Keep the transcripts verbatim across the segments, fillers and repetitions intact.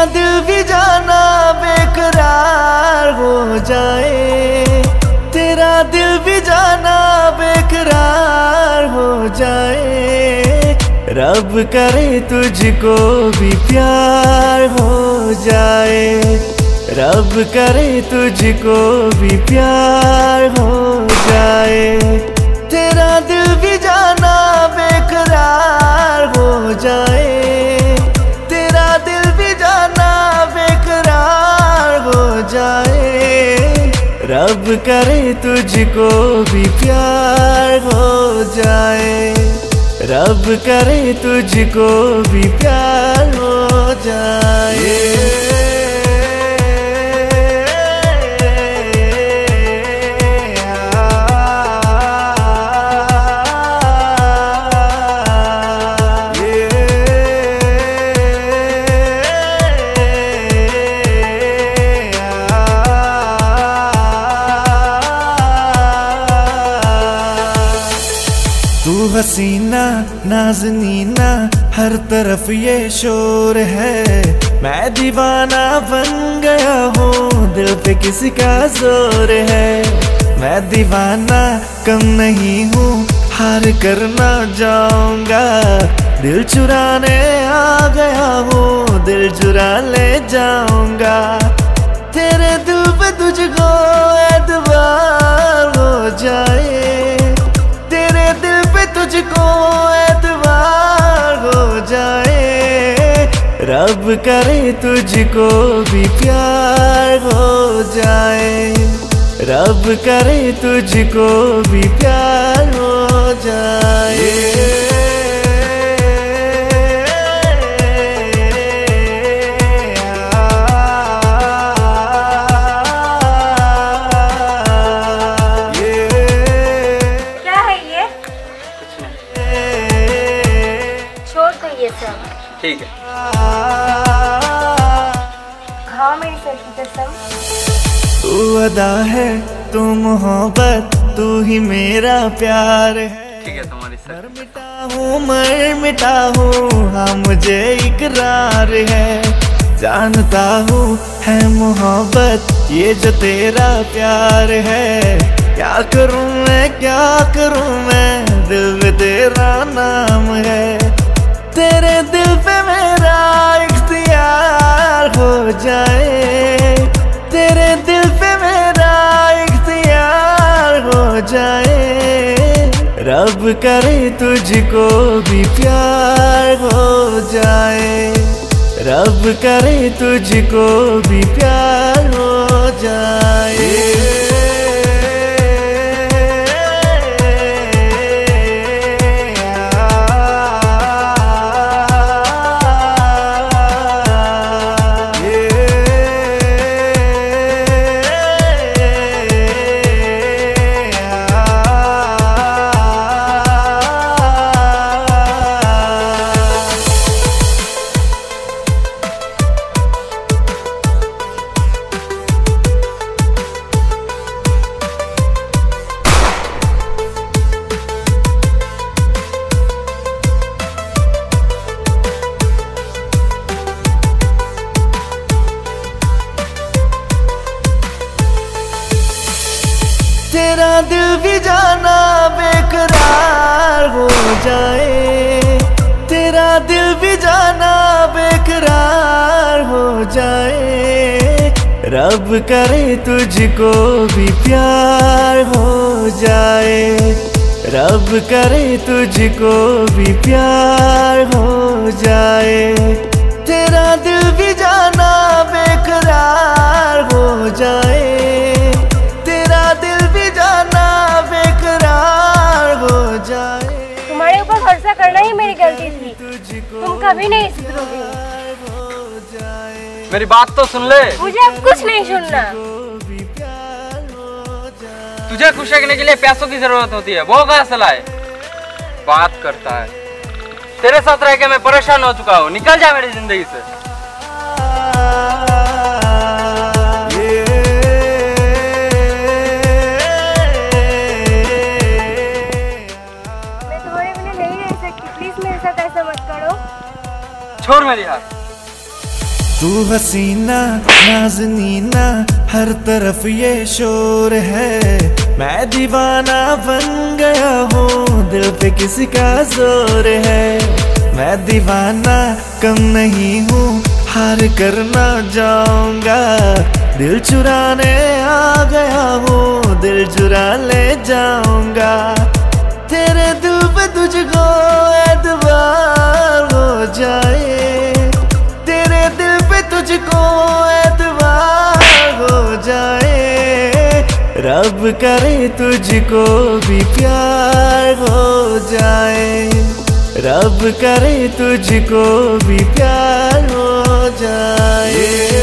दिल भी जाना बेकरार हो जाए, तेरा दिल भी जाना बेकरार हो जाए। रब करे तुझको भी प्यार हो जाए, रब करे तुझको भी प्यार हो जाए। तेरा दिल भी जाना बेकरार हो जाए, तेरा दिल भी जाना बेकरार हो जाए। रब करे तुझको भी प्यार हो जाए, रब करे तुझको भी प्यार हो जाए। तू हसीना नाज़नीना हर तरफ ये शोर है, मैं दीवाना बन गया हूँ दिल पे किसी का जोर है। मैं दीवाना कम नहीं हूँ, हार कर ना जाऊंगा, दिल चुराने आ गया हूँ, दिल चुरा ले जाऊंगा। तेरे दिल पे तुझको एतबार हो जाए, तेरे दिल पे तुझको एतबार हो जाए। रब करे तुझको भी प्यार हो जाए, रब करे तुझको भी प्यार हो जाए। ठीक है। हाँ मेरी सर की कसम। तू अदा है, तू मोहब्बत, तू ही मेरा प्यार है। ठीक है तुम्हारी सर। मर मिटा हूँ मर मिटा हूँ, हाँ मुझे इकरार है। जानता हूँ है मोहब्बत ये जो तेरा प्यार है। क्या करूँ मैं क्या करूँ मैं, दिल में तेरा नाम है। तेरे दिल पे मेरा इख्तियार हो जाए, तेरे दिल पे मेरा इख्तियार हो जाए। रब करे तुझको भी प्यार हो जाए, रब करे तुझको भी प्यार हो जाए। तेरा दिल भी जाना बेकरार हो जाए, तेरा दिल भी जाना बेकरार हो जाए। रब करे तुझको भी प्यार हो जाए, रब करे तुझको भी प्यार हो जाए। तेरा दिल भी जाना बेकरार हो जाए, तेरा दिल भी जाना बेकरार हो जाए। तुम्हारे ऊपर भरोसा करना ही मेरी गलती थी, तुम कभी नहीं सुधरोगे। मेरी बात तो सुन ले। मुझे अब कुछ नहीं सुनना। तुझे खुश रखने के लिए पैसों की जरूरत होती है, वो कहाँ से लाए? बात करता है। तेरे साथ रह के मैं परेशान हो चुका हूँ, निकल जा मेरी जिंदगी से। मैं तुम्हारे बिना नहीं रह सकती, प्लीज मेरे साथ ऐसा मत करो। छोड़ मेरी हाथ। तू हसीना नाज़नीना हर तरफ ये शोर है, मैं दीवाना बन गया हूँ दिल पे किसी का जोर है। मैं दीवाना कम नहीं हूँ हार कर ना जाऊंगा, दिल चुराने आ गया हूँ दिल चुरा ले जाऊंगा। तेरे दिल पे तुझको एतबार हो जाए, तेरे दिल पे तुझको एतबार हो जाए, रब करे तुझको भी प्यार हो जाए, रब करे तुझको भी प्यार हो जाए।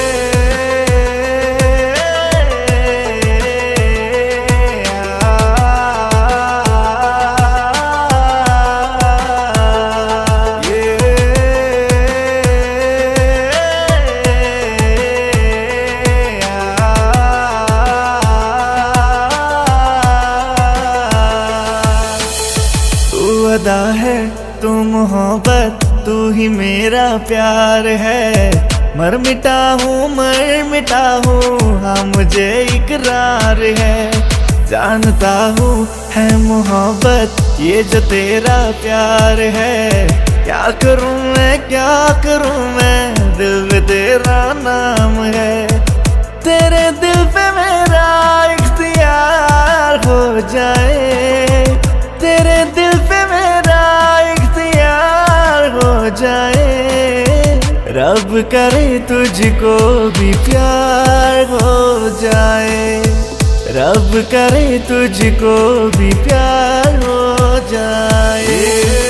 अदा है तू मोहब्बत तू ही मेरा प्यार है, मर मिटा हूँ मर मिटा हूँ हाँ मुझे इकरार है। जानता हूँ है मोहब्बत ये जो तेरा प्यार है, क्या करूँ मैं क्या करूँ मैं दिल पे तेरा नाम है। तेरे दिल पे मेरा इख्तियार हो जाए, तेरे दिल पे मेरा इख्तियार हो जाए, रब करे तुझको भी प्यार हो जाए, रब करे तुझको भी प्यार हो जाए।